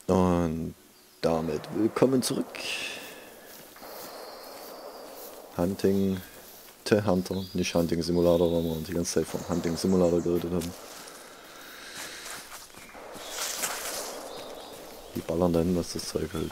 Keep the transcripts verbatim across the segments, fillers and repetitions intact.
Und damit willkommen zurück. Hunting the Hunter, nicht Hunting Simulator, weil wir die ganze Zeit vom Hunting Simulator geredet haben. Die ballern dann, was das Zeug hält.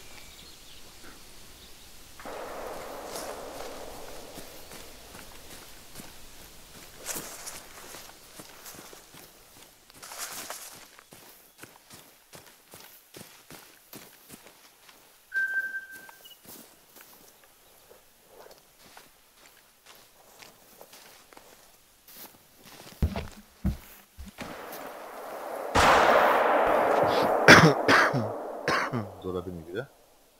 So, da bin ich wieder.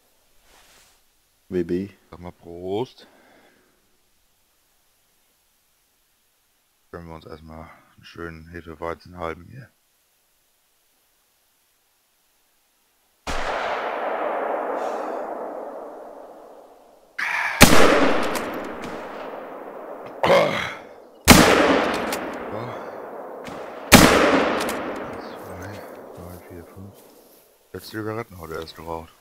W B. Sag mal Prost. Können wir uns erstmal einen schönen Hefeweizen halten hier. Oh. zwei, drei, vier, fünf. Sechs Zigaretten heute erst geraucht.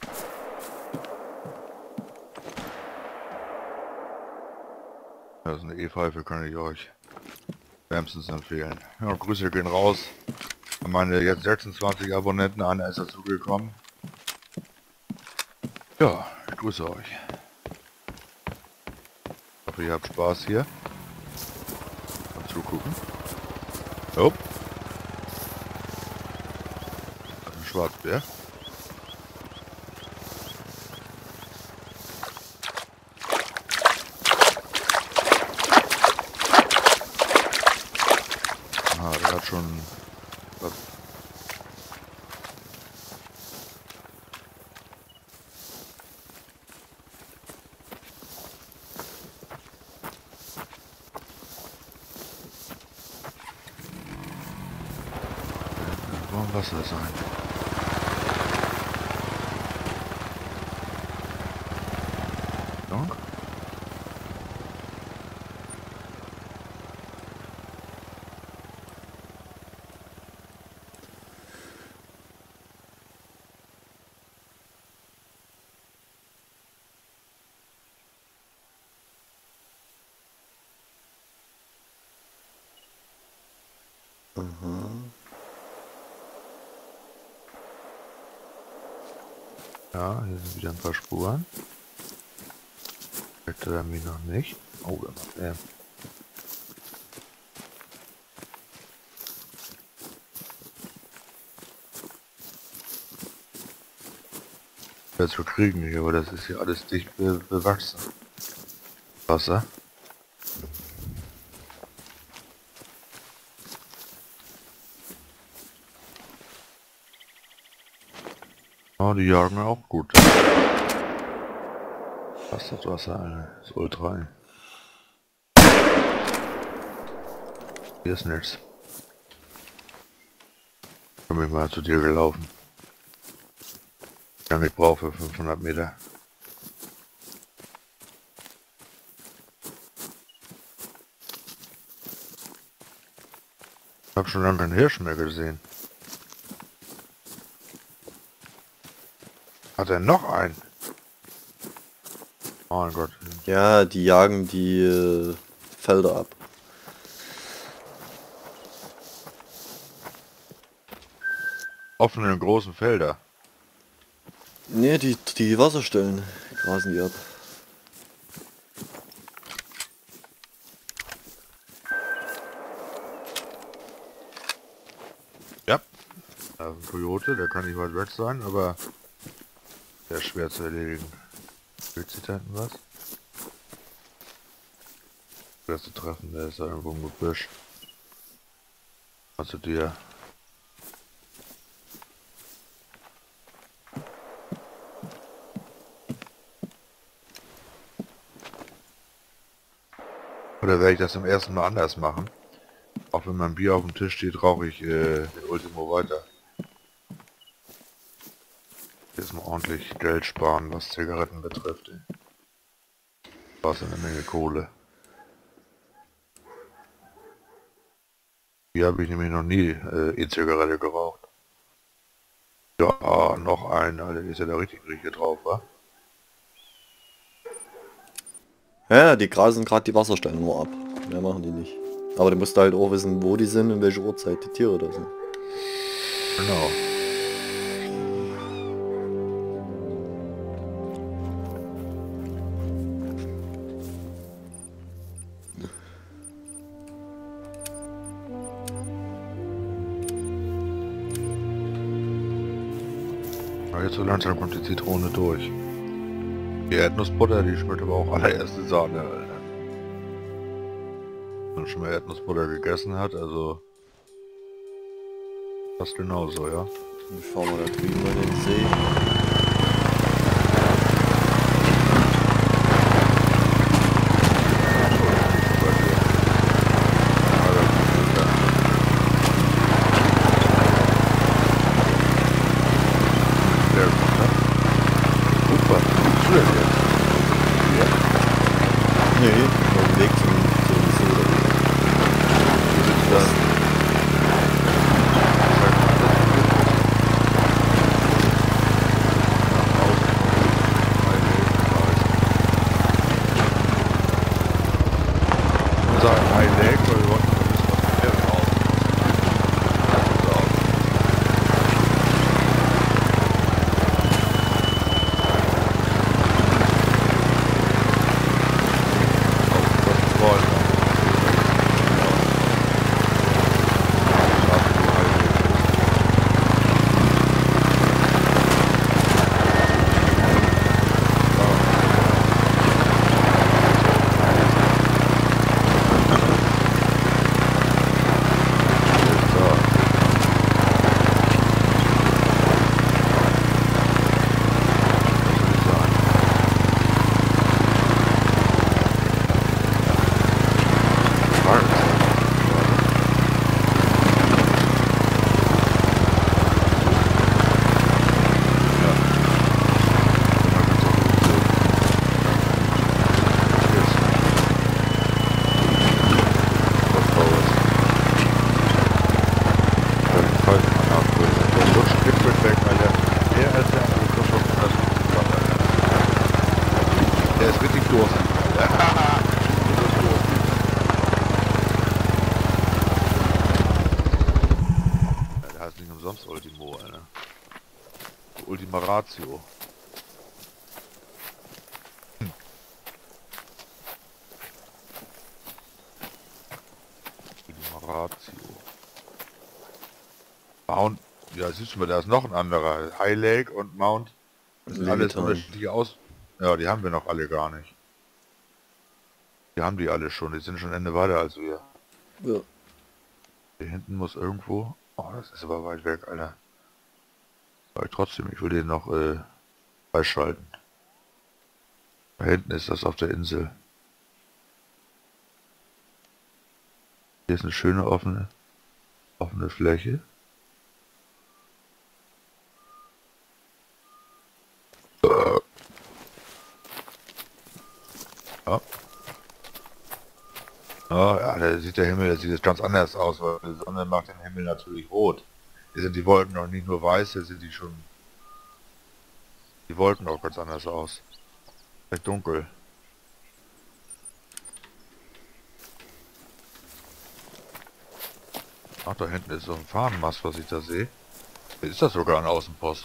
Das ist eine E-Pfeife, kann ich euch wärmstens empfehlen. Ja, Grüße gehen raus an meine jetzt sechsundzwanzig Abonnenten. Einer ist dazugekommen. Ja, ich grüße euch. Ich hoffe, ihr habt Spaß hier beim Zugucken. Oh. Ein Schwarzbär. Ah, der hat schon was. Warum Wasser sein? Dank. Aha. Ja, hier sind wieder ein paar Spuren. Hätte er mir noch nicht. Oh, da macht er. Das zu kriegen hier, aber das ist hier alles dicht be bewachsen. Wasser. Oh, die jagen auch gut. Was das Wasser, Alter. Ist ultra ein. Hier ist nichts. Ich bin mich mal zu dir gelaufen. Wie lange ich brauche für fünfhundert Meter. Ich hab schon lange keinen Hirsch mehr gesehen. Hat er noch einen? Oh mein Gott. Ja, die jagen die äh, Felder ab. Offene großen Felder. Ne, die, die Wasserstellen grasen die ab. Ja. Da ist ein Coyote, der kann nicht weit weg sein, aber der ist schwer zu erledigen. Willst du da hinten was? Schwer zu treffen, der ist da irgendwo im Gebüsch. Also dir. Oder werde ich das zum ersten Mal anders machen? Auch wenn mein Bier auf dem Tisch steht, rauche ich äh, den Ultimo weiter. Jetzt mal ordentlich Geld sparen, was Zigaretten betrifft. Was eine Menge Kohle. Hier habe ich nämlich noch nie äh, E-Zigarette geraucht. Ja, noch ein, Alter, ist ja da richtig richtig drauf, wa? Ja, die grasen gerade die Wassersteine nur ab. Mehr machen die nicht. Aber du musst halt auch wissen, wo die sind und welche Uhrzeit die Tiere da sind. Genau. Aber jetzt so langsam kommt die Zitrone durch. Die Erdnussbutter, die schmeckt aber auch allererste Sahne, Alter. Wenn man schon mal Erdnussbutter gegessen hat, also fast genauso, ja. Ich fahr mal da drüben an den See. Nee, auf dem Weg zum, zum See. Wie sieht das? Unser High Lake, weil wir wollten ein bisschen was mehr raus. Der ist richtig durstig. Ja, der heißt nicht umsonst Ultimo, Alter. Ultima Ratio. Hm. Ultima Ratio. Mount, ja siehst du mal, da ist noch ein anderer. High Lake und Mount. Das sind alles unterschiedliche Aus... Ja, die haben wir noch alle gar nicht. Die haben die alle schon, die sind schon Ende weiter als wir. Ja. Hier hinten muss irgendwo... Oh, das ist aber weit weg, Alter. Aber trotzdem, ich will den noch äh, freischalten. Da hinten ist das auf der Insel. Hier ist eine schöne offene, offene Fläche. Ja. Oh, ja, da sieht der Himmel, das sieht jetzt ganz anders aus, weil die Sonne macht den Himmel natürlich rot. Hier sind die Wolken noch nicht nur weiß, hier sind die schon... Die Wolken auch ganz anders aus. Recht dunkel. Ach, da hinten ist so ein Fahnenmast, was ich da sehe. Ist das sogar ein Außenpost?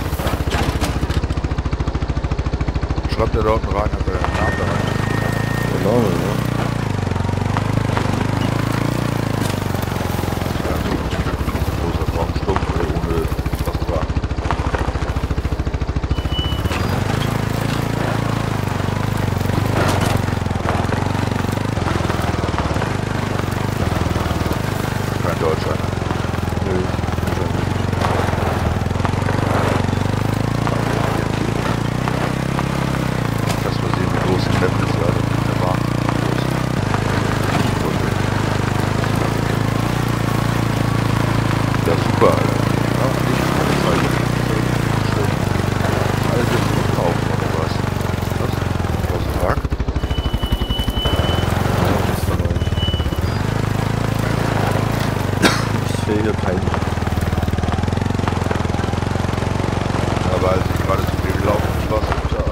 Schreibt er da unten rein, ob er den Namen da rein. auch nicht, ne? Großer Baumstumpf ohne was dran. Kein Deutscher. Nö. Das wir sehen, wie groß die Map ist, ja, das ist der Bahn. Ja, super, Alter. Ja, nicht mal schön. Alles jetzt verkaufen, oder was? Was? Aus dem Park? Ich sehe hier keinen. Ja, weil sie gerade zu viel gelaufen ist, was im Tag.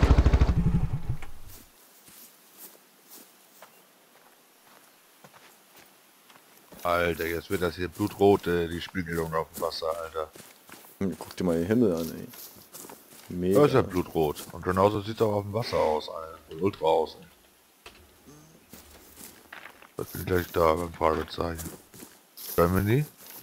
Alter, jetzt wird das hier blutrot, äh, die Spiegelung auf dem Wasser, Alter. Hm, guck dir mal den Himmel an, ey. Mega. Da ist ja blutrot. Und genauso sieht es auch auf dem Wasser aus, Alter. Ultra aus. Ich bin gleich da beim Fragezeichen. Germany?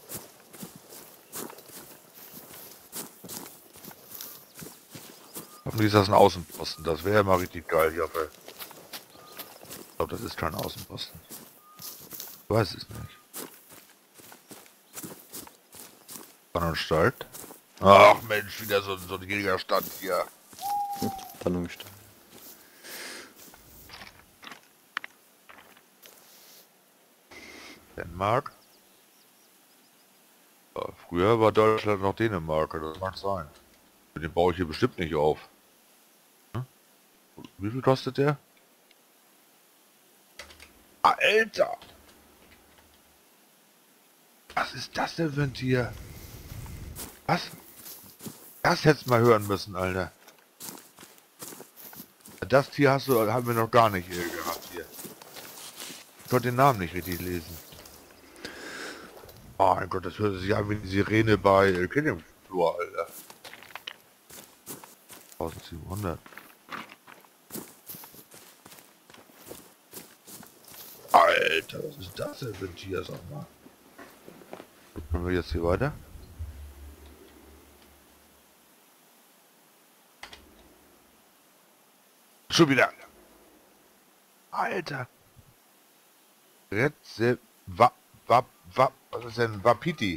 Hoffentlich ist das ein Außenposten. Das wäre ja mal richtig geil hier. Aber ich glaube, das ist kein Außenposten. Ich weiß es nicht. Anstalt. Ach Mensch, wieder so, so ein Gegenstand hier. Spannungsstelle. Dänemark. Ja, früher war Deutschland noch Dänemark, das mag sein. Den baue ich hier bestimmt nicht auf. Hm? Wie viel kostet der? Alter! Was ist das denn für ein Tier? Was? Das hättest du mal hören müssen, Alter. Das Tier hast du, haben wir noch gar nicht hier gehabt hier. Ich konnte den Namen nicht richtig lesen. Oh mein Gott, das hört sich an wie die Sirene bei äh, Killing Floor, Alter. eintausendsiebenhundert. Alter, was ist das denn für ein Tier, sag mal. Können wir jetzt hier weiter? Schon wieder. Alter. Retze... Wa... Wa... Wa... Was ist denn Wapiti?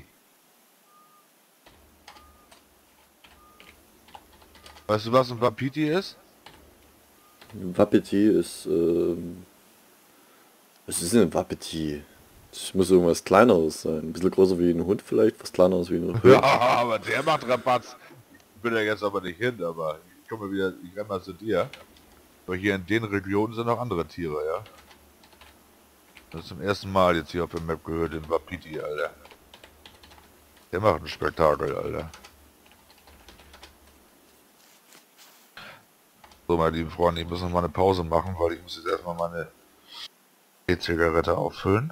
Weißt du, was ein Wapiti ist? Wapiti ist, ähm... Was ist denn ein Wapiti? Das muss irgendwas kleineres sein. Ein bisschen größer wie ein Hund vielleicht, was kleineres wie ein Hund. Ja, aber der macht Rabatz. Ich bin ja jetzt aber nicht hin, aber ich komme wieder, ich renne mal zu dir. Weil hier in den Regionen sind noch andere Tiere, ja. Das ist zum ersten Mal jetzt hier auf der Map gehört, den Wapiti, Alter. Der macht ein Spektakel, Alter. So, meine lieben Freunde, ich muss noch mal eine Pause machen, weil ich muss jetzt erstmal meine E-Zigarette auffüllen.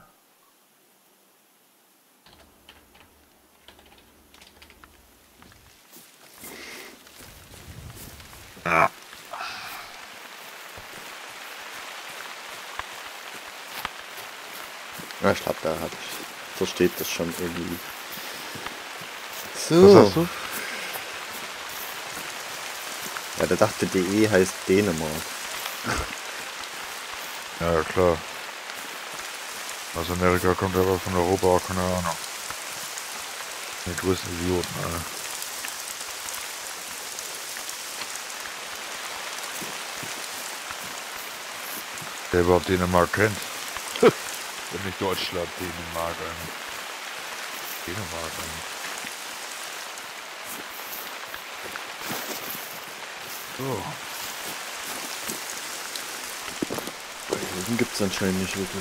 Ja. Ja, ich glaube, da hat versteht das schon irgendwie. Was So. hast du? Ja, der dachte, D E heißt Dänemark. Ja, klar. Aus Amerika kommt aber von Europa auch keine Ahnung. Die größten Idioten, Alter. Der überhaupt Dänemark kennt. Wenn nicht Deutschland, Dänemark eigentlich. Dänemark eigentlich. So. Den gibt es anscheinend nicht wirklich.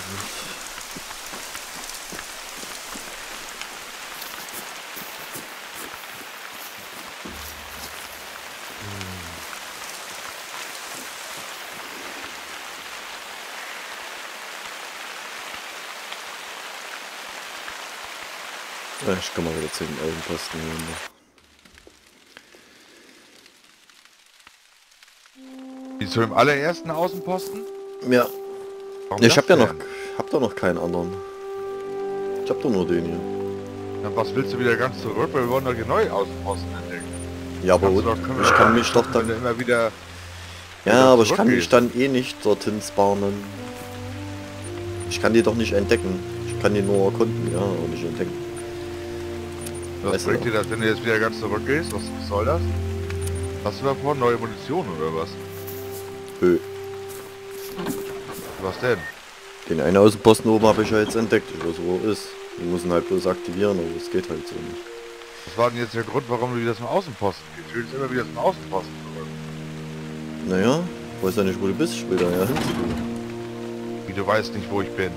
Ja, ich kann mal wieder zehn Augenposten holen. Wie zu dem allerersten Außenposten? Ja. Warum Ich das hab ja noch, denn? hab doch noch keinen anderen. Ich hab doch nur den hier. Dann was willst du wieder ganz zurück? Wir wollen doch hier neu Außenposten entdecken. Ja, aber Kannst du und, doch- können wir ich doch kann gar mich nicht doch schaffen, dann... wenn du immer wieder... Ja, wieder aber ich kann mich zurückgehst. dann eh nicht dorthin spawnen. Ich kann die doch nicht entdecken. Ich kann die nur erkunden, ja, aber nicht entdecken. Was Weißt du bringt doch. dir das, wenn du jetzt wieder ganz zurückgehst? Was, was soll das? Hast du davor neue Munition oder was? Hö. Was denn? Den einen Außenposten oben habe ich ja jetzt entdeckt. Ich weiß, wo er ist. Wir müssen halt bloß aktivieren, aber es geht halt so nicht. Was war denn jetzt der Grund, warum du wieder zum Außenposten gehst? Du willst immer wieder zum Außenposten zurück. Naja, ich weiß ja nicht, wo du bist. Ich will da ja hin zu dir. Wie, du weißt nicht, wo ich bin.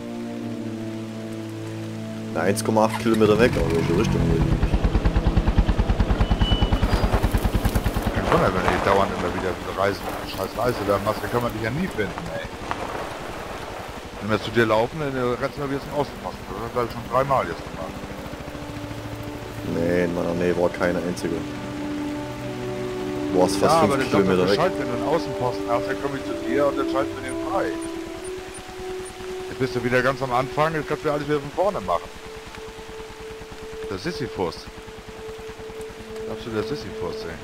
Na, eins Komma acht Kilometer weg, aber welche Richtung will ich nicht. Kein Wunder, wenn du dauernd immer wieder diese Reise, scheiß Reise da machst, dann kann man dich ja nie finden, ey. Wenn wir zu dir laufen, dann äh, rennst du mal wieder zum Außenposten. Das hast du glaub ich, schon dreimal jetzt gemacht. Nee, in meiner Nähe war keine einzige. Du warst fast Ja, aber fünf das sagt Kilometer doch weg. Bescheid, wenn du einen Außenposten hast, dann komme ich zu dir und dann schalten wir den frei. Jetzt bist du wieder ganz am Anfang, jetzt kannst du alles wieder von vorne machen. Das ist Sisyphus. Absoluter Sisyphus, ey.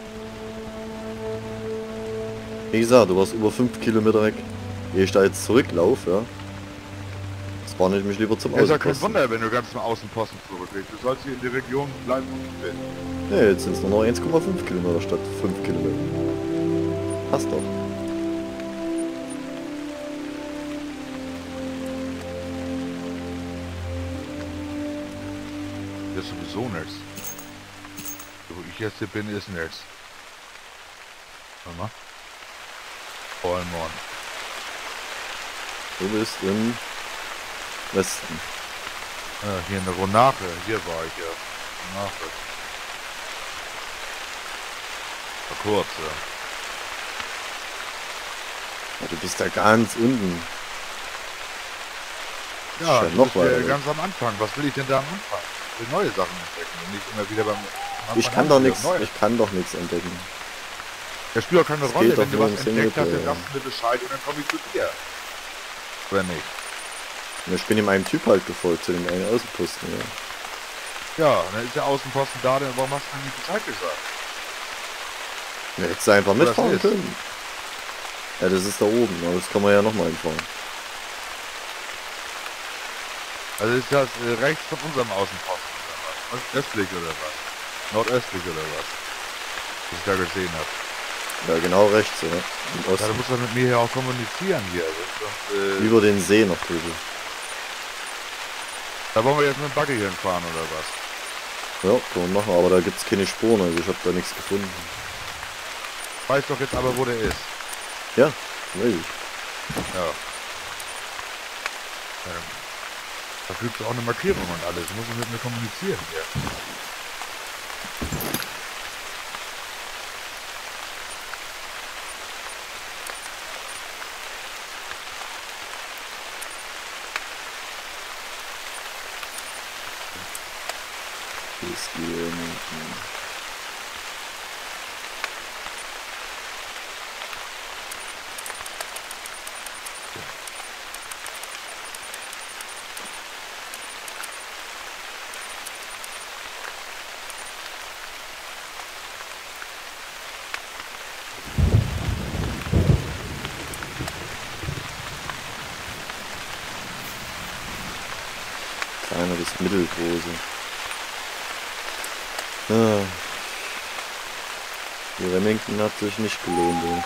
Wie gesagt, du warst über fünf Kilometer weg. Ehe ich da jetzt zurücklaufe, ja. Spawne ich mich lieber zum Es ist ja kein Außenposten. Wunder, wenn du ganz zum Außenposten zurückgehst. Du sollst hier in der Region bleiben, wo du bist. Nee, jetzt sind es nur noch eins Komma fünf Kilometer statt fünf Kilometer. Passt doch. Das ist sowieso nichts. Wo ich jetzt hier bin, ist nichts. Warte mal. Vollmond. Du bist im Westen. Ja, hier in der Ronache. Hier war ich ja. Ronache. Vor kurz, ja. Ja, du bist da ganz unten. Ja, Ja, du noch bist ja weiter weg. ganz am Anfang. Was will ich denn da am Anfang? Ich will neue Sachen entdecken und nicht immer wieder beim... am Ich Anfang kann doch wieder nichts, neue. ich kann doch nichts entdecken. Das spielt auch keine Es Rolle, geht doch wenn du nur was ums entdeckt hast, dann Singleplayer. sagst du mir Bescheid und dann komme ich zu dir. Oder nicht? Ja, ich bin ihm einem Typ halt gefolgt, zu dem einen Außenposten, ja. Ja, dann ist der Außenposten da, dann warum hast du mir nicht Bescheid gesagt? Ja, hättest du einfach Wo das mitfahren ist? können. Ja, das ist da oben, aber das kann man ja nochmal hinfahren. Also ist das äh, rechts von unserem Außenposten oder was? Östlich oder was? Nordöstlich oder was? Was ich da gesehen habe. Ja, genau rechts, ja. Im Ja, Osten. du musst doch mit mir hier auch kommunizieren hier. Also, sonst, äh, Über den See noch drüber. da wollen wir jetzt mit dem Buggy hinfahren oder was? Ja, kann man machen, aber da gibt's keine Spuren, also ich habe da nichts gefunden. Weiß doch jetzt aber, wo der ist. Ja, weiß ich. Ja. ja. Da kriegst du auch eine Markierung und alles. Du musst mit mir kommunizieren hier. Ist die, ähm, kleiner bis mittelgroße. Ah. Die Remington hat sich nicht gelohnt, ey.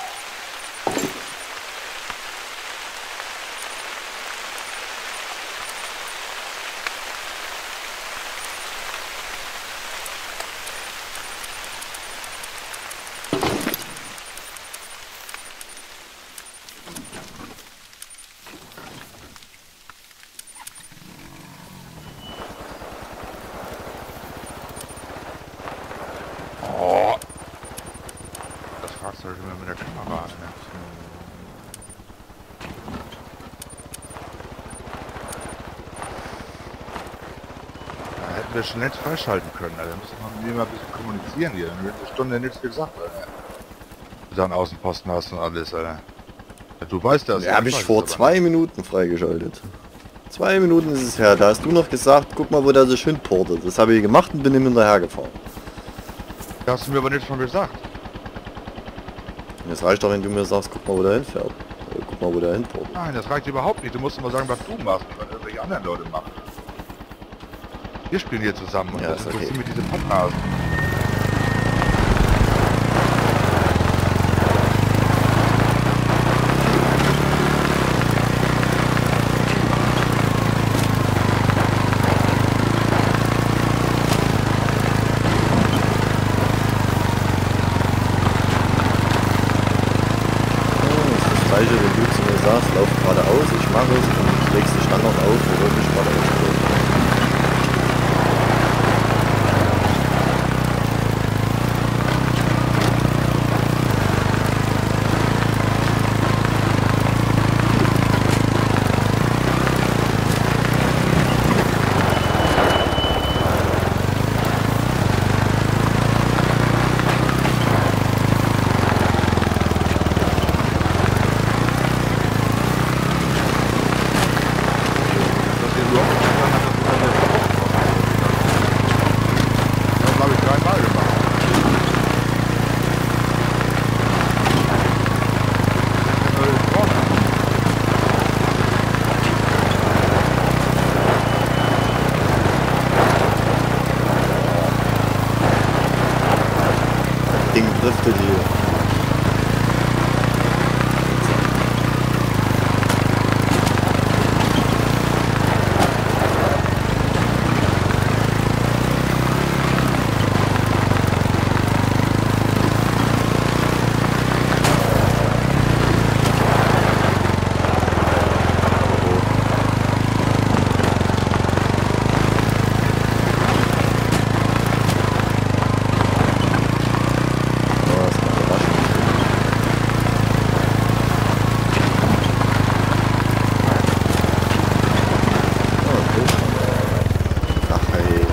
Oh. Das Fahrzeug immer mit der Kamera an. Ne? Da hätten wir schon längst freischalten können. Also müssen wir mit dem mal ein bisschen kommunizieren hier. Dann wird eine Stunde nichts gesagt, Alter. Du da einen Außenposten hast und alles, Alter. Ja, du weißt das. Ja, habe ich weiß vor es aber zwei Minuten freigeschaltet. Zwei Minuten ist es her. Da hast du noch gesagt, guck mal, wo der sich hinportet. Das habe ich gemacht und bin ihm hinterher gefahren. nicht. Das hast du mir aber nicht von gesagt. Das reicht doch, wenn du mir sagst, guck mal, wo der hinfährt. Oder guck mal, wo der hinportet. Nein, das reicht überhaupt nicht. Du musst mal sagen, was du machst und was irgendwelche anderen Leute machen. Wir spielen hier zusammen und Ja, das ist okay. interessiert mich diese Podcasten. Das gleiche, wenn du zu mir sagst, lauf geradeaus, ich mache es und du legst dich dann noch auf, wo du nicht geradeaus läufst. Dass ihr überhaupt nicht verstanden habt, dass du eine Das habe ich dreimal gemacht. Das ist ja nur vorne. Ding driftet hier. Oh, das ist eine Überraschung. Oh, okay. Ach, hey.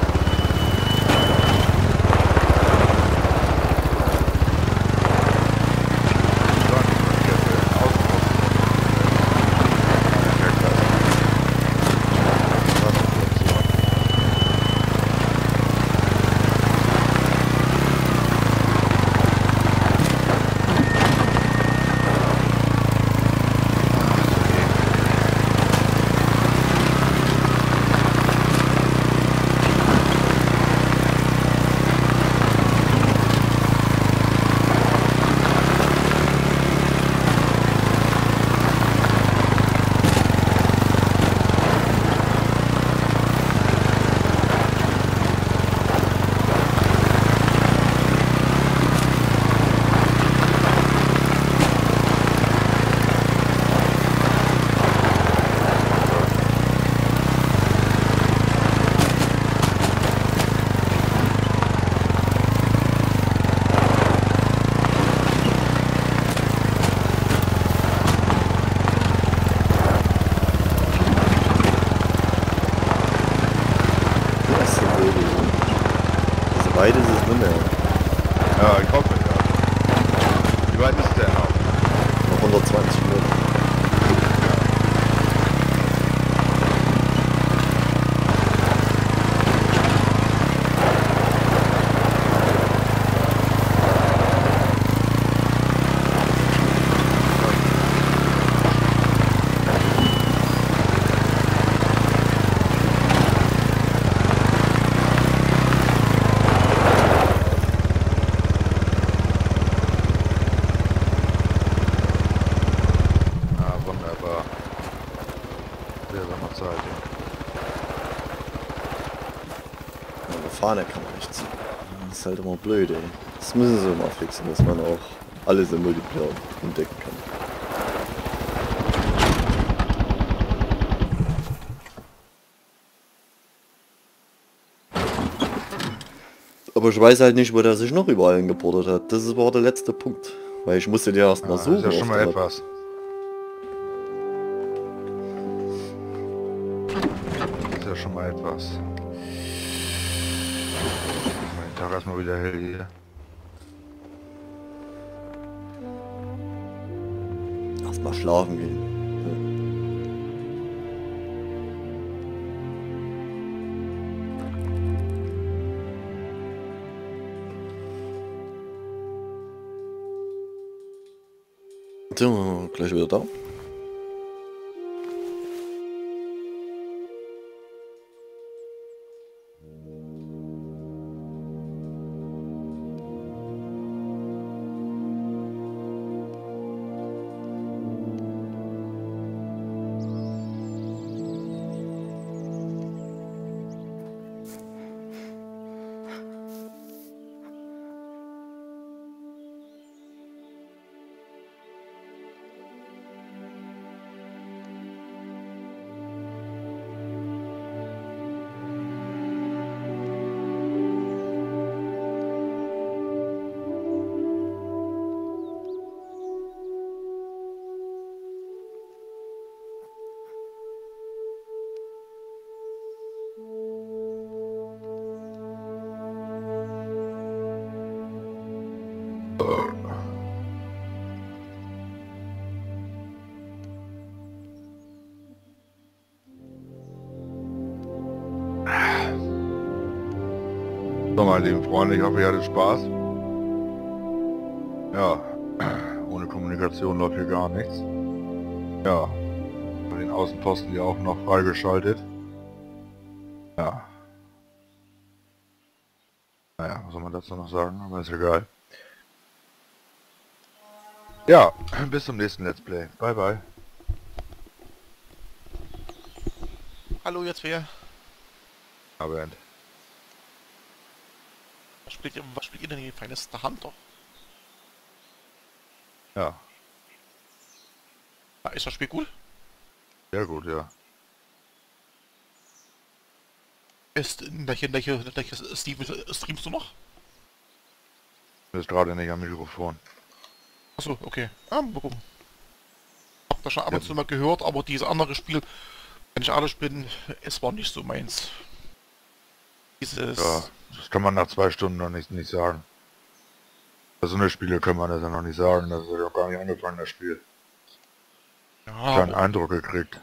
Das ist so blöd. Also weit ist es nicht mehr. Ja, ich hoffe, ja. Wie weit ist der noch? Noch hundertzwanzig Meter. Ja, wunderbar. Sehr noch Zeit, ja. Ja, der Fahne kann rechts. Das ist halt immer blöd, ey. Das müssen sie mal fixen, dass man auch alles im Multiplayer entdecken kann. Aber ich weiß halt nicht, wo der sich noch überall hingeportet hat. Das war der letzte Punkt. Weil ich musste dir erst mal Ja, suchen. ist ja schon auf mal der- etwas. Ist ja schon mal etwas. Mein Tag erstmal wieder hell hier. Erstmal mal schlafen gehen. Ja. So, gleich wieder da. So, meine lieben Freunde, ich hoffe, ihr hattet Spaß. Ja, ohne Kommunikation läuft hier gar nichts. Ja, bei den Außenposten hier auch noch freigeschaltet. Ja. Naja, was soll man dazu noch sagen, aber ist egal. Ja, bis zum nächsten Let's Play. Bye, bye. Hallo, jetzt wer? Abend. Was spielt ihr, was spielt ihr denn hier? Feines der Hand doch. Ja, Ah, ist das Spiel gut? sehr gut, ja. Ist, welche, welche, welche Steam, streamst du noch? Ist gerade nicht am Mikrofon. Achso, okay. Ah, mal gucken. Hab das schon ab und Ja. zu mal gehört, aber dieses andere Spiel, wenn ich ehrlich bin, es war nicht so meins. Dieses... Ja, das kann man nach zwei Stunden noch nicht, nicht sagen. Bei so eine Spiele kann man das ja noch nicht sagen. Das ist ja gar nicht angefangen, das Spiel. Ja, Keinen aber Eindruck gekriegt.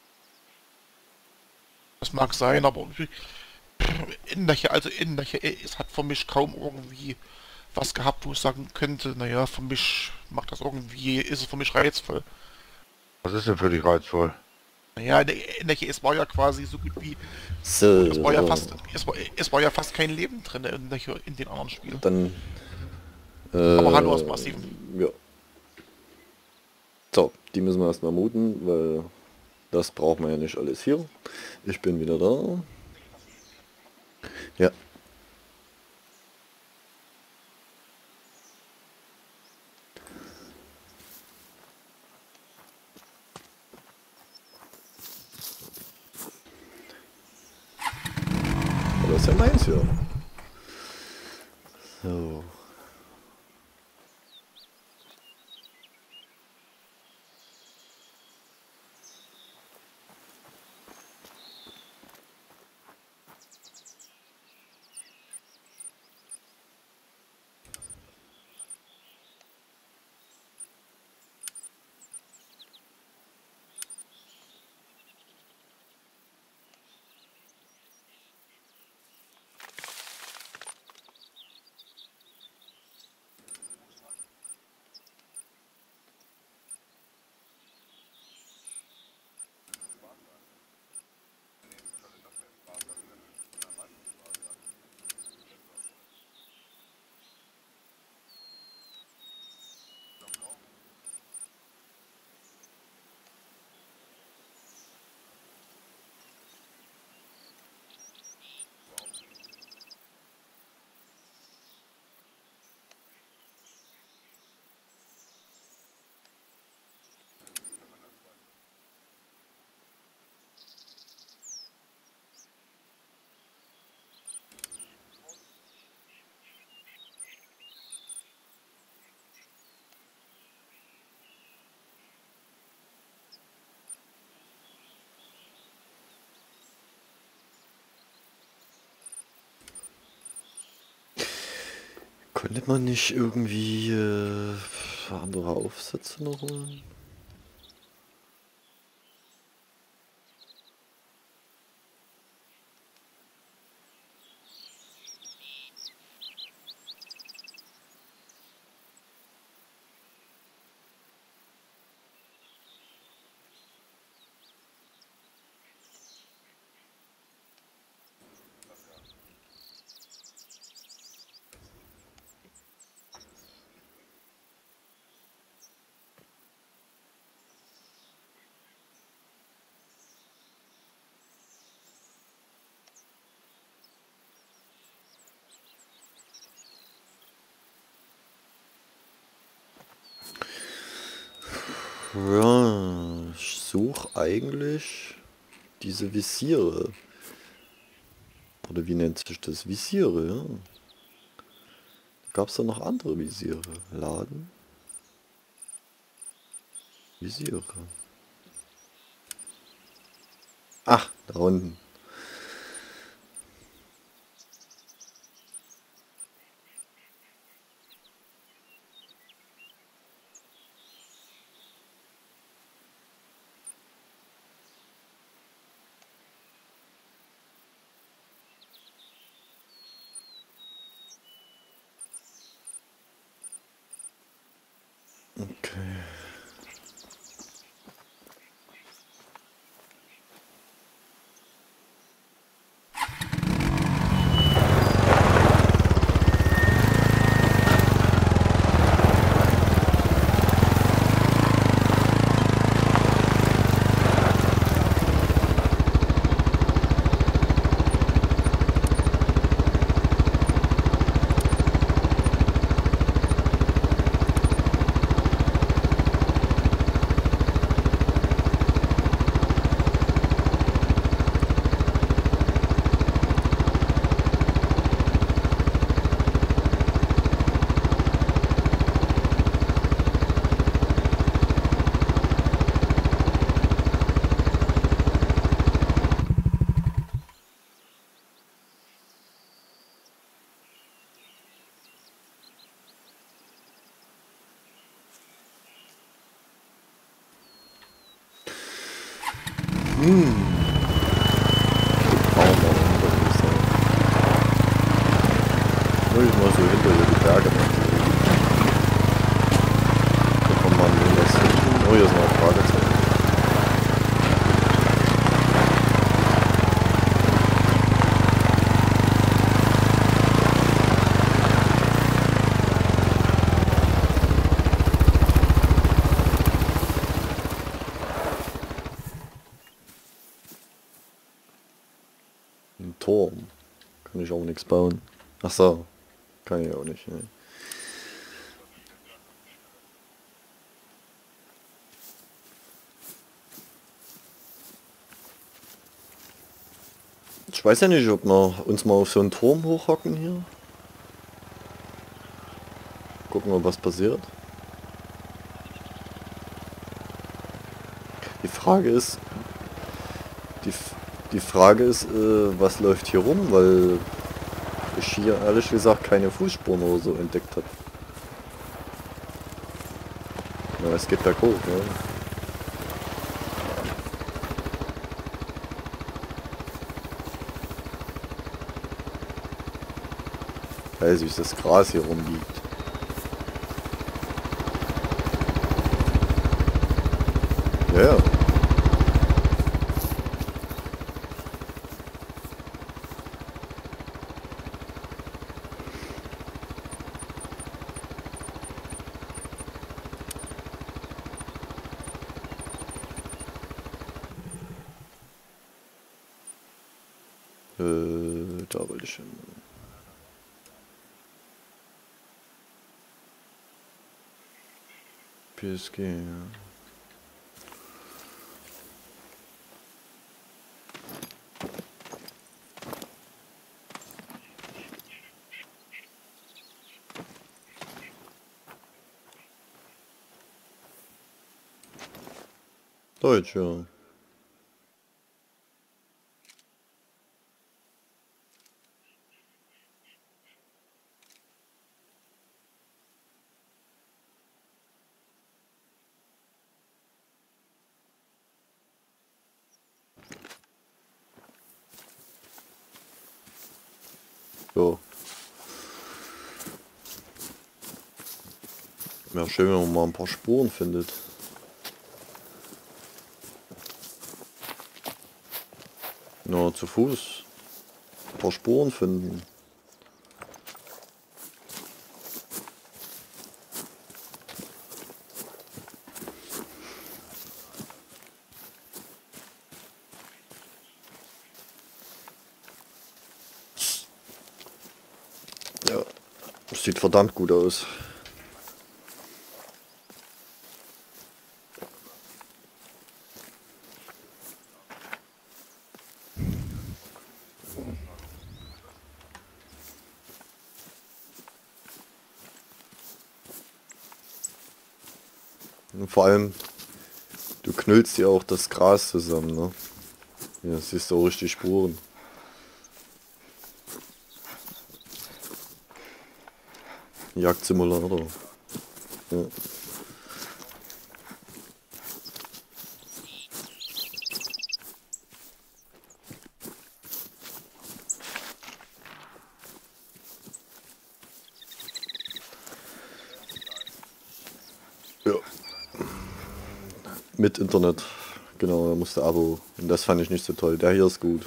das mag sein, aber Inlache, also Inlache, es hat für mich kaum irgendwie was gehabt, wo ich sagen könnte, naja, für mich macht das irgendwie, ist es für mich reizvoll. Was ist denn für dich reizvoll? Naja, Inlache, es war ja quasi so gut wie, So, es war ja fast, es war, es war ja fast kein Leben drin in, in den anderen Spielen. dann... Äh, Aber hallo aus Massiven. Ja. So, die müssen wir erstmal muten, weil das braucht man ja nicht alles hier. Ich bin wieder da. Ja. Aber das ist ja meins hier. So. Konnte man nicht irgendwie äh, andere Aufsätze noch holen? Ja, ich suche eigentlich diese Visiere. Oder wie nennt sich das? Visiere, ja. Gab es da noch andere Visiere? Laden? Visiere. Ach, da unten. Okay. Hm. Baum da runter, würde ich sagen. Nur ich mal so hinter die Berge machen. Da kommt man das hinten. Oh, hier ist noch ein Fragezeichen. Ein Turm. Kann ich auch nichts bauen. Ach so. Kann ich auch nicht. Ne. Ich weiß ja nicht, ob wir uns mal auf so einen Turm hochhocken hier. Gucken wir, was passiert. Die Frage ist, die, die Frage ist, äh, was läuft hier rum, weil ich hier ehrlich gesagt keine Fußspuren oder so entdeckt habe. Ja, es geht berghoch, ja. Weiß, wie das Gras hier rumliegt. Ja, ja. Äh, da wollte ich hin. P S G, ja. Deutsch, ja. So. Wäre schön, wenn man mal ein paar Spuren findet. Na, zu Fuß. Ein paar Spuren finden. Ja, das sieht verdammt gut aus. Und vor allem, du knüllst ja auch das Gras zusammen, ne? Hier siehst du auch richtig Spuren. Jagdsimulator. Ja. Ja. Mit Internet. Genau, da musste Abo. Und das fand ich nicht so toll. Der hier ist gut.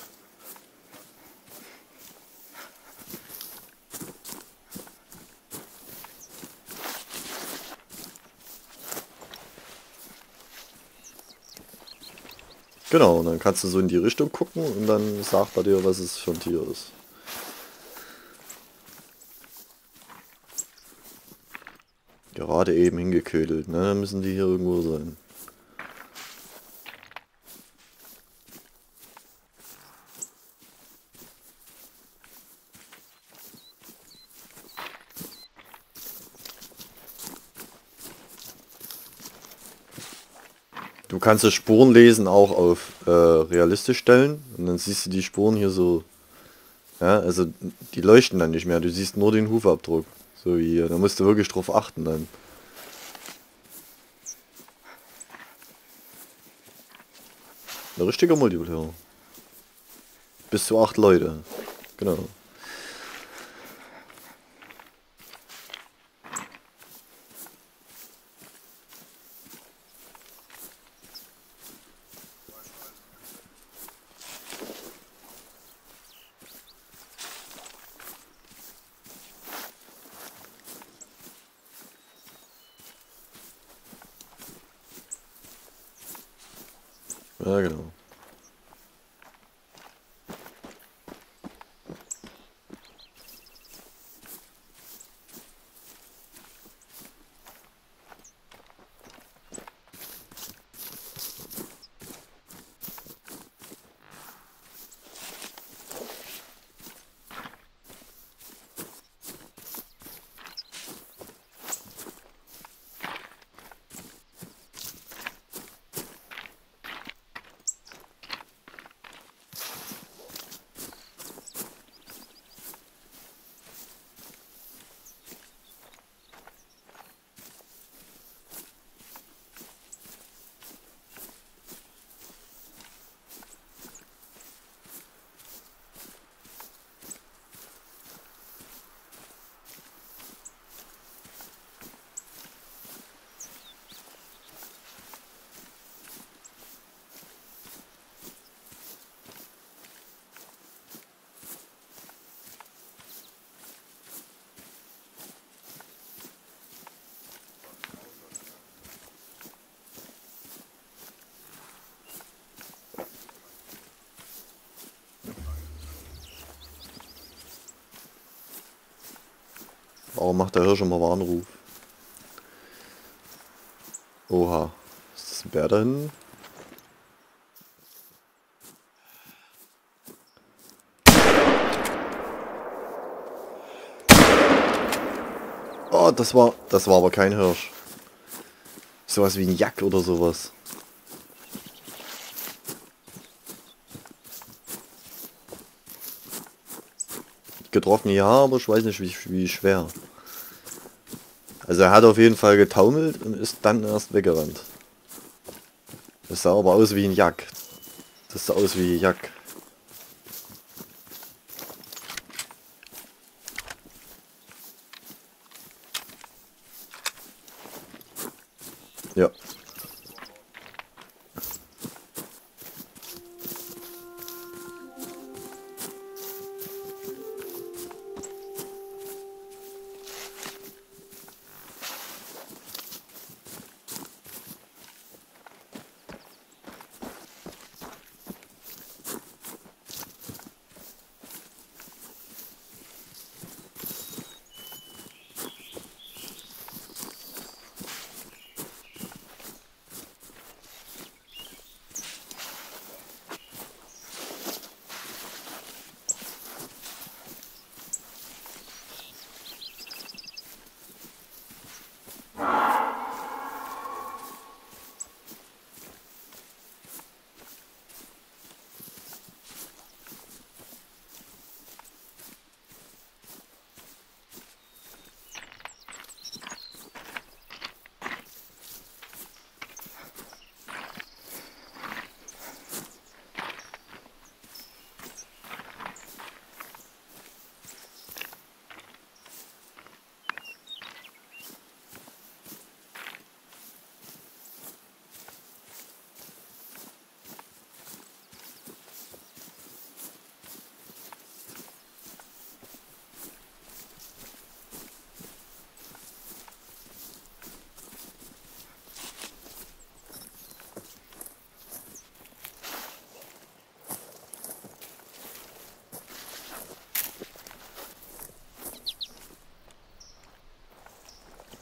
Genau, und dann kannst du so in die Richtung gucken und dann sagt er dir, was es für ein Tier ist. Gerade eben hingeködelt, ne? Dann müssen die hier irgendwo sein. Du kannst die Spuren lesen auch auf äh, realistisch stellen und dann siehst du die Spuren hier so, ja, also die leuchten dann nicht mehr, du siehst nur den Hufabdruck, so wie hier, da musst du wirklich drauf achten dann. Ein richtiger Multiplayer. Bis zu acht Leute, genau. Ja, genau. Warum macht der Hirsch immer Warnruf? Oha. Ist das ein Bär da hinten? Oh, das war, das war aber kein Hirsch. Sowas wie ein Jack oder sowas. Getroffen, ja, aber ich weiß nicht, wie, wie schwer. Also er hat auf jeden Fall getaumelt und ist dann erst weggerannt. Das sah aber aus wie ein Jack. Das sah aus wie Jack. Ja.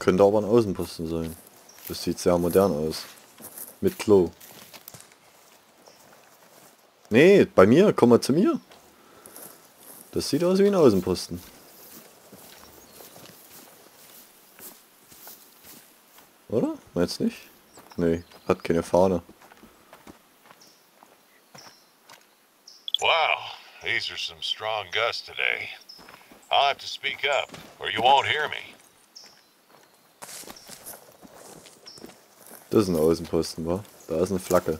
Könnte aber ein Außenposten sein. Das sieht sehr modern aus. Mit Klo. Nee, bei mir, komm mal zu mir. Das sieht aus wie ein Außenposten. Oder? Meinst du nicht? Nee, hat keine Fahne. Wow, these are some strong gusts today. I'll have to speak up, or you won't hear me. Das ist ein Außenposten, wa? Da ist eine Flagge.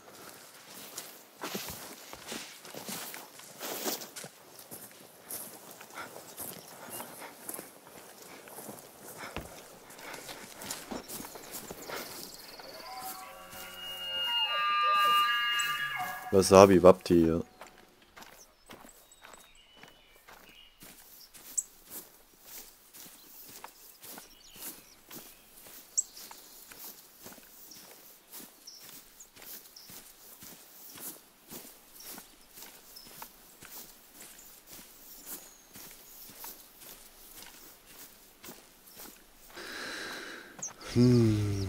Wasabi Wapti, ja. Hm.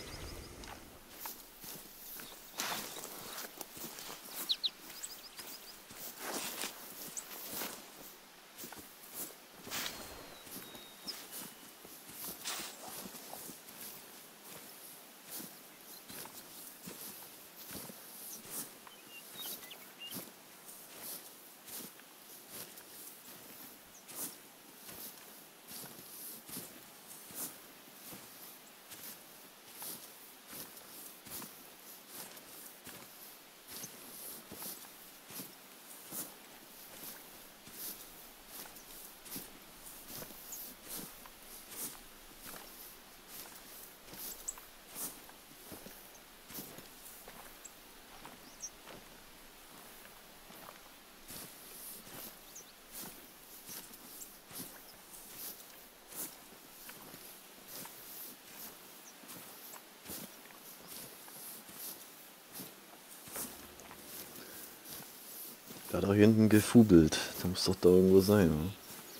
Der hat auch hier hinten gefubelt. Der muss doch da irgendwo sein, oder?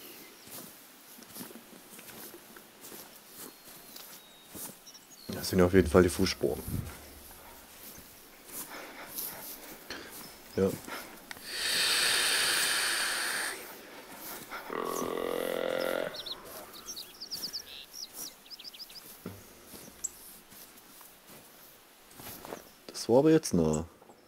Das sind auf jeden Fall die Fußspuren. Ja. Das war aber jetzt nah.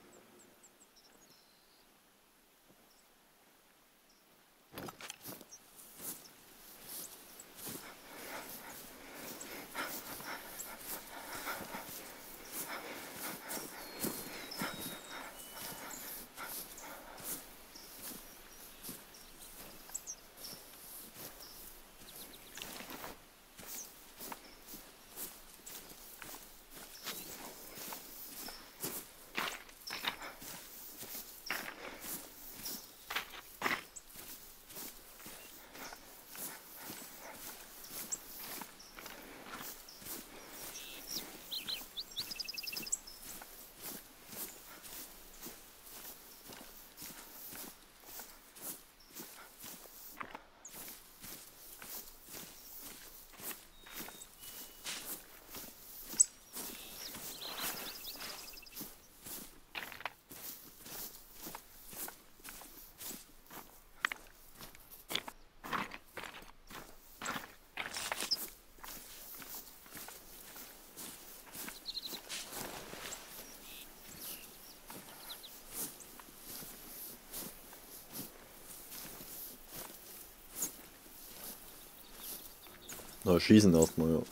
Na, schießen erstmal, ja.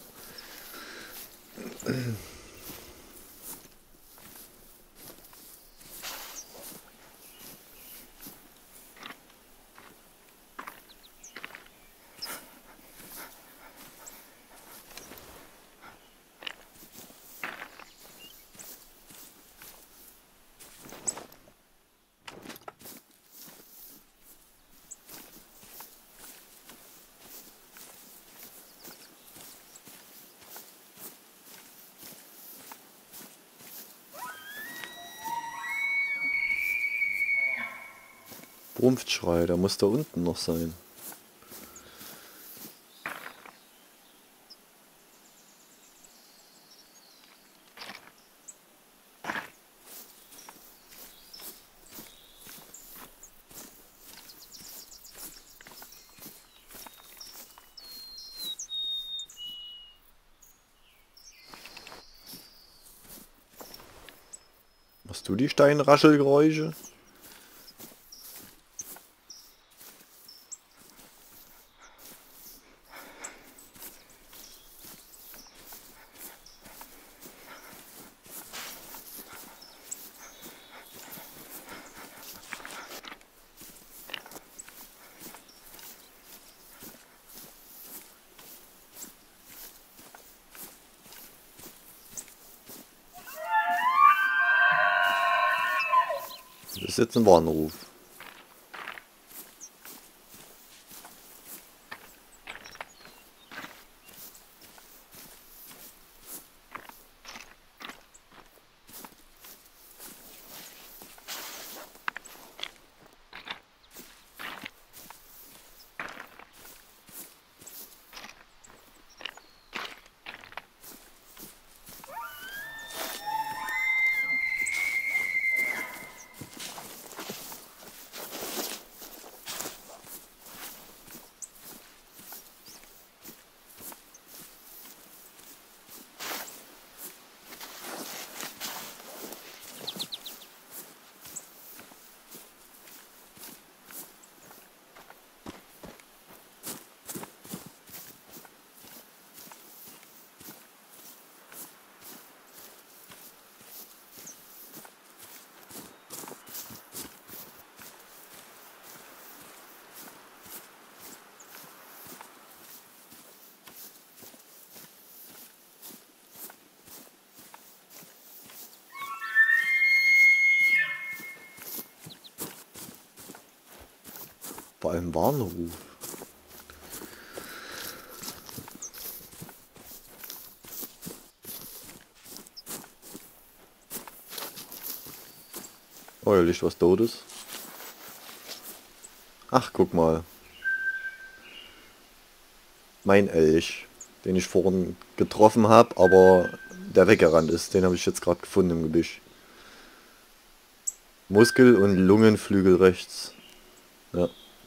Rumpfschrei, der muss da unten noch sein. Hast du die Steinraschelgeräusche? Das ist jetzt ein Warnruf. Vor allem Warnruf. Oh, hier liegt was Totes. Ach, guck mal. Mein Elch, den ich vorhin getroffen habe, aber der weggerannt ist. Den habe ich jetzt gerade gefunden im Gebüsch. Muskel- und Lungenflügel rechts. Ja.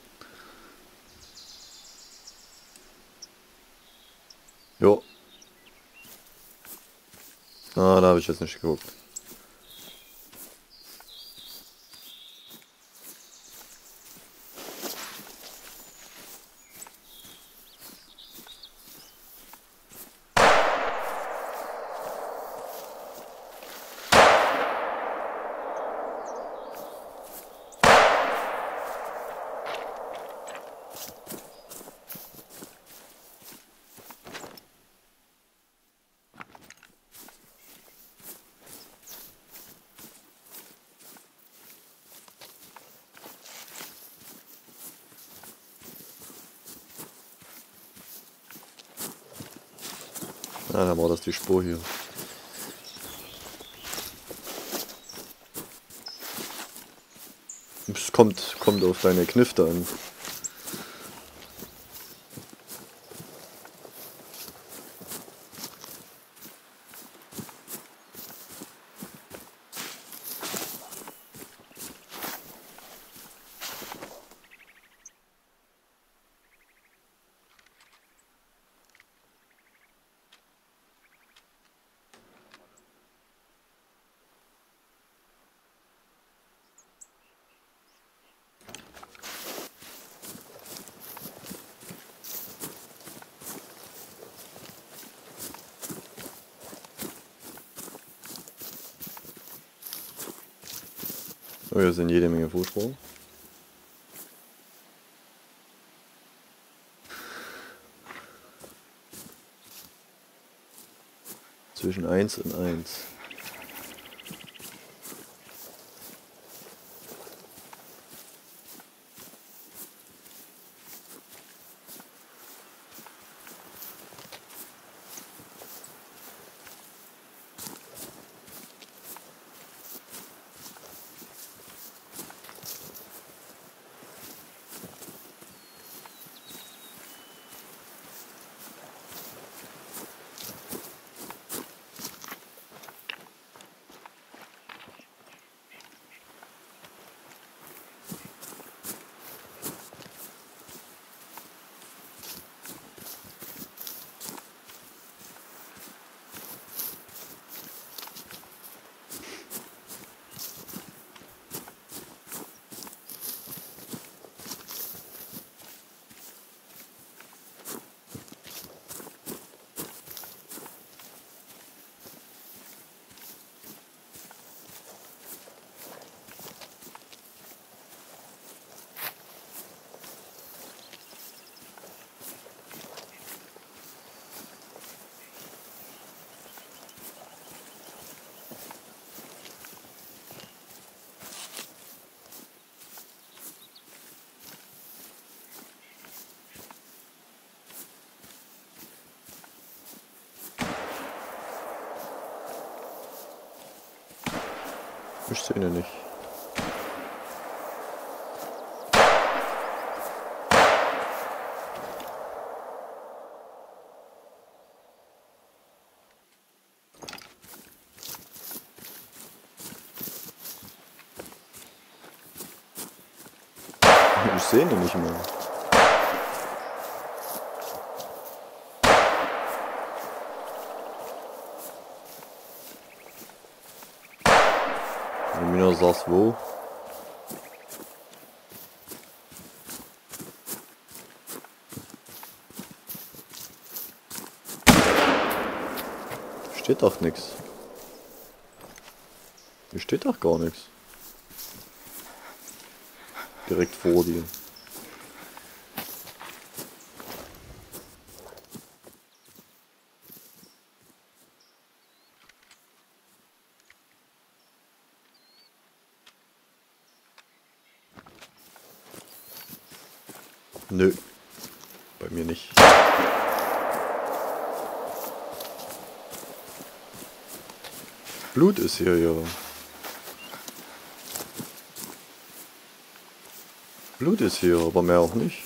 Jo. Ah, da habe ich jetzt nicht geguckt. Ah, dann war das die Spur hier. Es kommt, kommt auf deine Knifte an. Oh, hier sind jede Menge Fußspuren. Zwischen eins und eins. Ich sehe ihn nicht. Ich sehe ihn nicht mehr. Wenn du mir noch sagst, wo? Steht doch nichts. Hier steht doch gar nichts. Direkt vor dir. Nö. Bei mir nicht. Blut ist hier, ja. Blut ist hier, aber mehr auch nicht.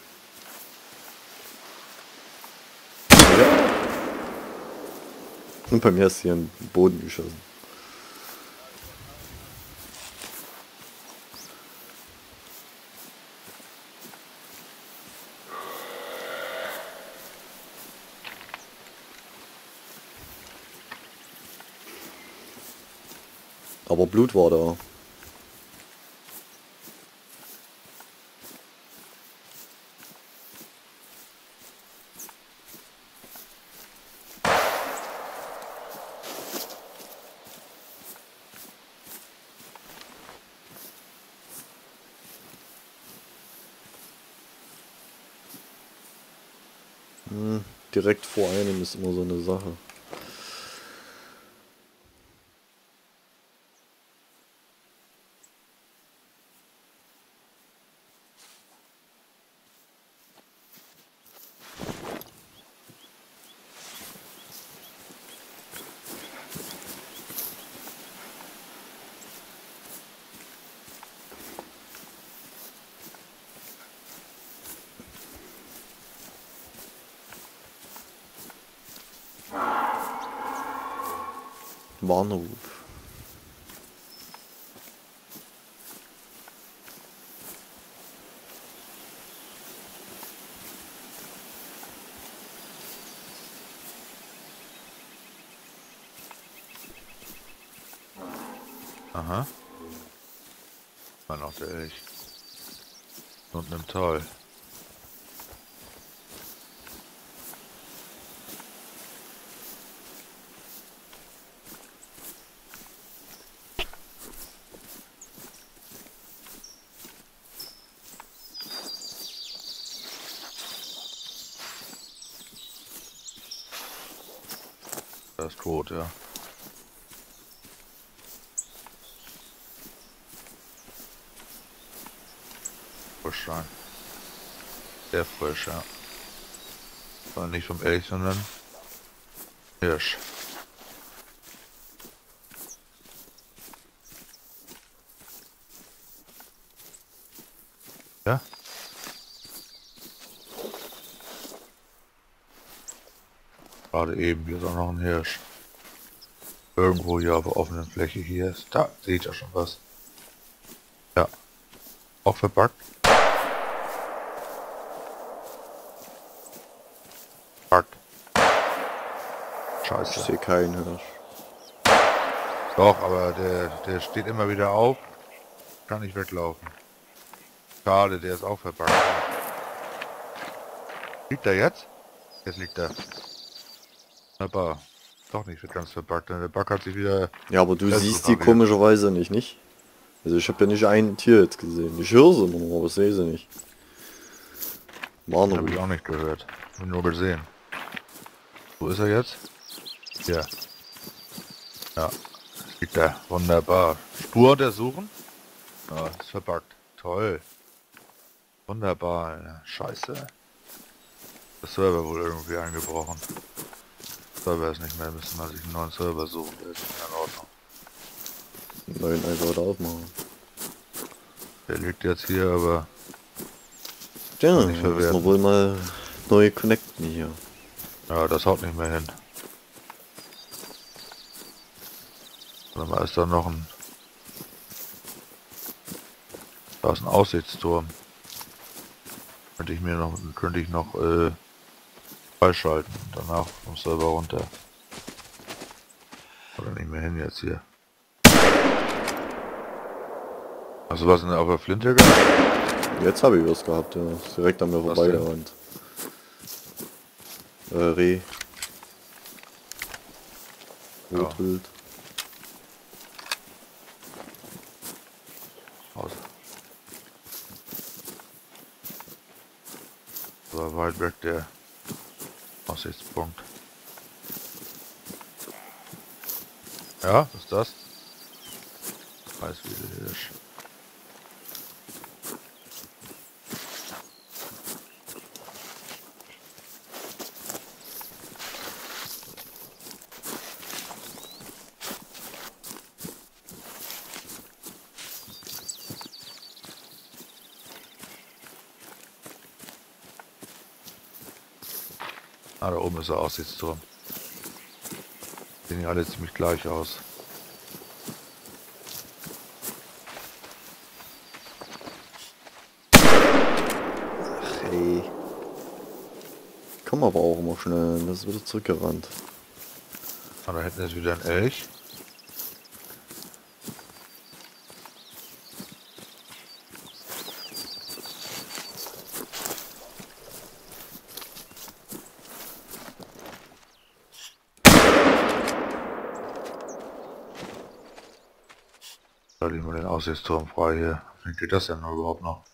Ja. Und bei mir ist hier ein Boden geschossen. Aber Blut war da. Hm, direkt vor einem ist immer so eine Sache. Warnruf. Aha. War noch der Elch. Unten im Tal. Er ist tot, ja. Frisch sein. Sehr frisch, ja. War nicht vom Elch, sondern Hirsch. Ja? Gerade eben, hier ist auch noch ein Hirsch. Irgendwo hier auf der offenen Fläche hier ist. Da seht ihr schon was. Ja. Auch verpackt. Fuck. Scheiße. Ich sehe keinen Hirsch. Doch, aber der, der steht immer wieder auf. Kann nicht weglaufen. Schade, der ist auch verpackt. Liegt er jetzt? Jetzt liegt er. Aber doch nicht ganz verpackt. Der Bug hat sich wieder... Ja, aber du Das siehst ist die auch wieder- komischerweise nicht, nicht? Also ich habe ja nicht ein Tier jetzt gesehen. Ich höre sie immer noch, aber ich sehe sie nicht. Habe ich Warnruf. auch nicht gehört. Hab nur gesehen. Wo ist er jetzt? Hier. Ja. Liegt er. Wunderbar. Spur untersuchen? Ja, ist verpackt. Toll. Wunderbar. Alter. Scheiße. Der Server wohl irgendwie eingebrochen. Der Server ist nicht mehr. Müssen wir sich einen neuen Server suchen. Der ist nicht mehr in Ordnung. Neuen einfach wieder aufmachen. Der liegt jetzt hier, aber Ja, nicht müssen wir verwerten. wohl mal neu connecten hier. ja, das haut nicht mehr hin. Warte mal, ist da noch ein... Da ist ein Aussichtsturm. Könnte ich mir noch, könnte ich noch äh, freischalten. Danach vom Server runter. Oder nicht mehr hin jetzt hier. Also was in der auf der Flinte gehabt? Jetzt habe ich was gehabt, ja. Ist direkt an mir Was vorbei denn? gerannt. Äh, Reh. Ja. Rotwild. Aus. So weit weg der Aussichtspunkt. Ja, was ist das? Weißwiedehirsch. Ah, da oben ist der Aussichtsturm. Sehen ja alle ziemlich gleich aus. Ach ey. Komm aber auch immer schnell, das ist wieder zurückgerannt. Ah, da hinten ist wieder ein Elch. Da liegen wir den Aussichtsturm frei hier. Wie geht das denn überhaupt noch?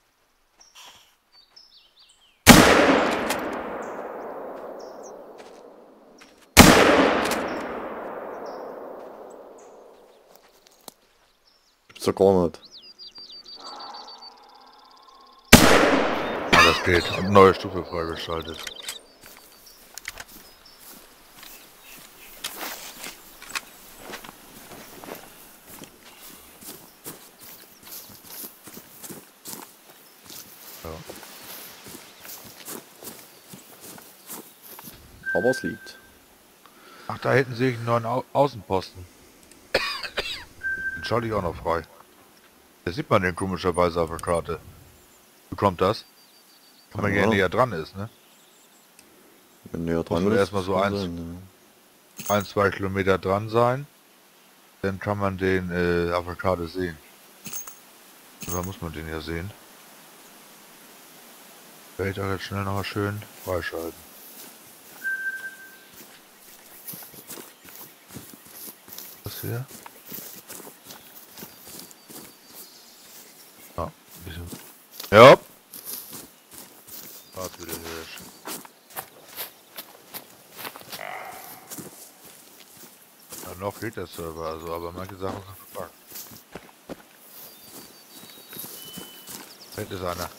Gibt's doch gar nicht. Ah, das geht. Und neue Stufe freigeschaltet. Ja. Aber es liegt. Ach, da hinten sehe ich einen neuen Au Außenposten. Den schalte ich auch noch frei. Da sieht man den komischerweise auf der Karte. Wie kommt das? Wenn man Ja. hier näher dran ist, ne? Wenn näher dran man ist, erstmal so kann eins- sein, Ein, zwei Kilometer dran sein. Dann kann man den äh, auf der Karte sehen. Oder muss man den ja sehen? Werde ich doch jetzt schnell noch mal schön freischalten. Was hier? Ja, ein bisschen. Ja. Warte wieder Hirsch. Ja, noch geht der Server, also aber manche Sachen sind verpackt. Hinten ist einer.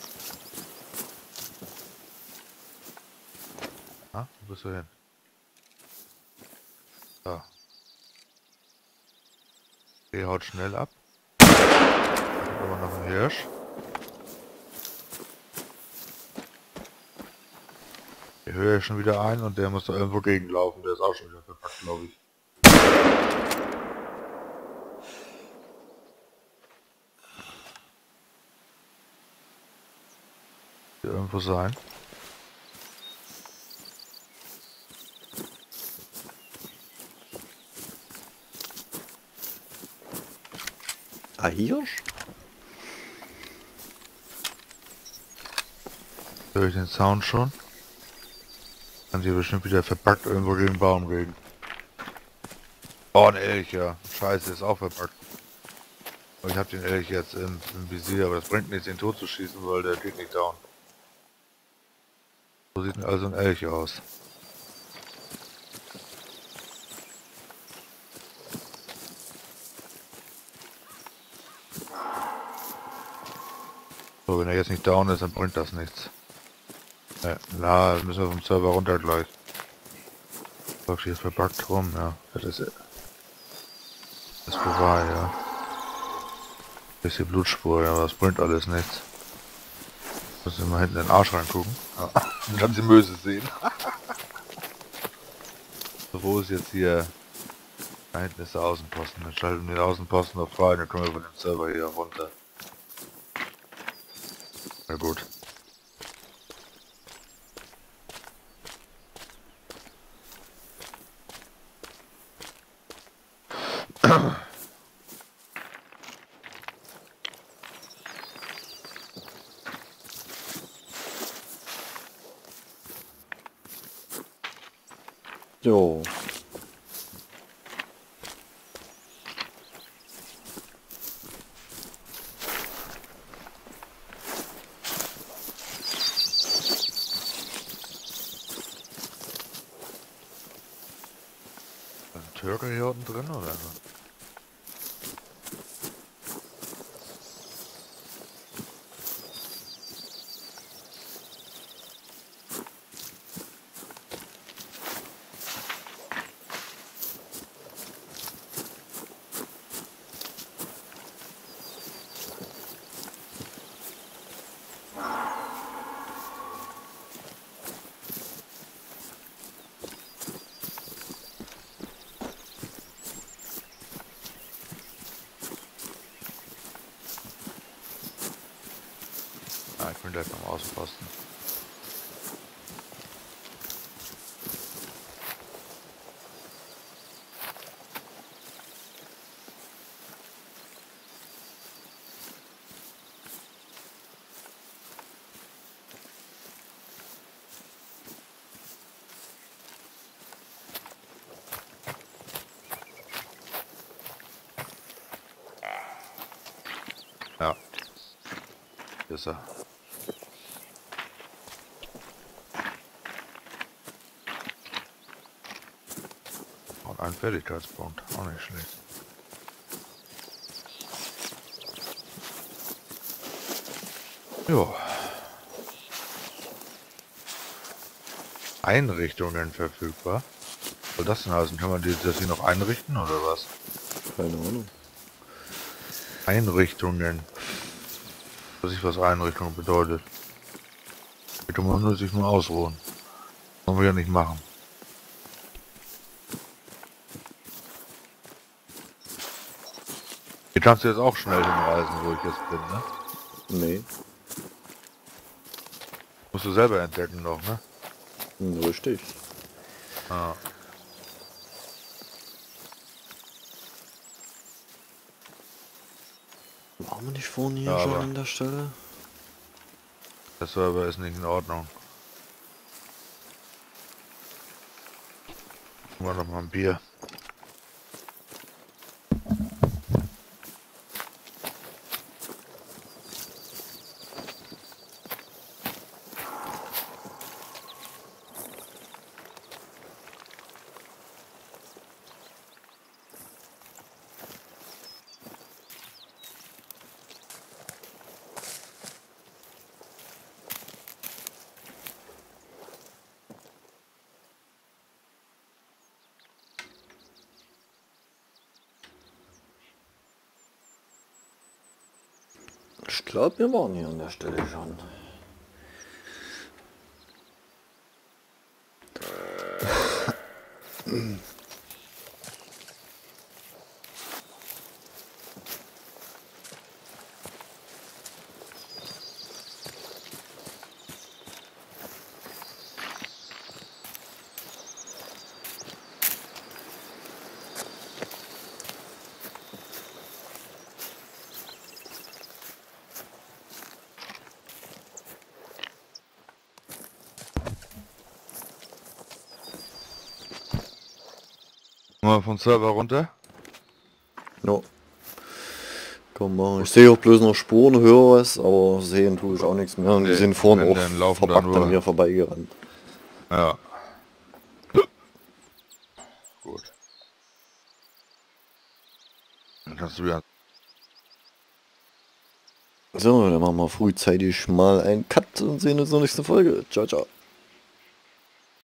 Ah, wo bist du hin? Da. Der haut schnell ab. Da kommt aber noch ein Hirsch. Der höre ich schon wieder ein und der muss da irgendwo gegenlaufen. Der ist auch schon wieder verpackt, glaube ich. Hier irgendwo sein. Ah, Hirsch? Höre ich den Sound schon? Kann sie bestimmt wieder verpackt irgendwo gegen den Baum reden. Oh, ein Elch, ja. Scheiße, ist auch verpackt. Aber ich habe den Elch jetzt im, im Visier, aber das bringt nichts, den tot zu schießen, weil der geht nicht down. So sieht also ein Elch aus. So, wenn er jetzt nicht down ist, dann bringt das nichts. Ja, na, das müssen wir vom Server runter gleich. Läuft hier verpackt rum, ja. Das ist, das ist vorbei, ja. Bisschen Blutspur, ja, aber das bringt alles nichts. Muss ich mal hinten in den Arsch reingucken. Ja. Dann kann sie Möse sehen. So, wo ist jetzt hier? Da hinten ist der Außenposten. Dann schalten wir den Außenposten auf frei, dann können wir von dem Server hier runter. Na gut. Jo. Ein Türke hier unten drin oder so? Ah, ich bin gleich beim Außenposten. Ja. Hier ist er. Und ein Fertigkeitspunkt. Auch nicht schlecht. Jo. Einrichtungen verfügbar. Was soll das denn heißen? Kann man die, das hier noch einrichten oder was? Keine Ahnung. Einrichtungen. Weiß ich, was Einrichtung bedeutet. Hier kann man nur sich nur ausruhen. Wollen wir ja nicht machen. Hier kannst du jetzt auch schnell hinreisen, wo ich jetzt bin, ne? Nee. Musst du selber entdecken noch, ne? Hm, richtig. Ah. Waren wir nicht vorhin hier Ja, schon aber- an der Stelle? Der Server ist nicht in Ordnung. Machen wir noch mal ein Bier. Ich glaube, wir waren hier an der Stelle schon. Mal vom Server runter. No. Komm mal. Ich sehe auch bloß noch Spuren, höre was, aber sehen tue ich auch nichts mehr. Und die Nee, sind vorne wenn, auch dann laufen da verpackt nur- an mir vorbeigerannt. Ja. Gut. Dann kannst du wieder... So, dann machen wir frühzeitig mal einen Cut und sehen uns in der nächsten Folge. Ciao, ciao.